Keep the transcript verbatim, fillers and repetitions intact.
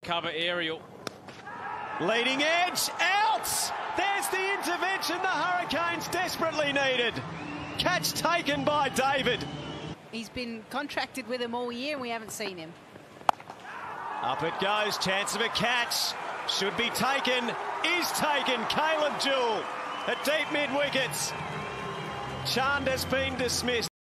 Cover aerial. Leading edge, out! There's the intervention the Hurricanes desperately needed. Catch taken by David. He's been contracted with him all year and we haven't seen him. Up it goes, chance of a catch. Should be taken, is taken. Caleb Jewell at deep mid wickets. Chand has been dismissed.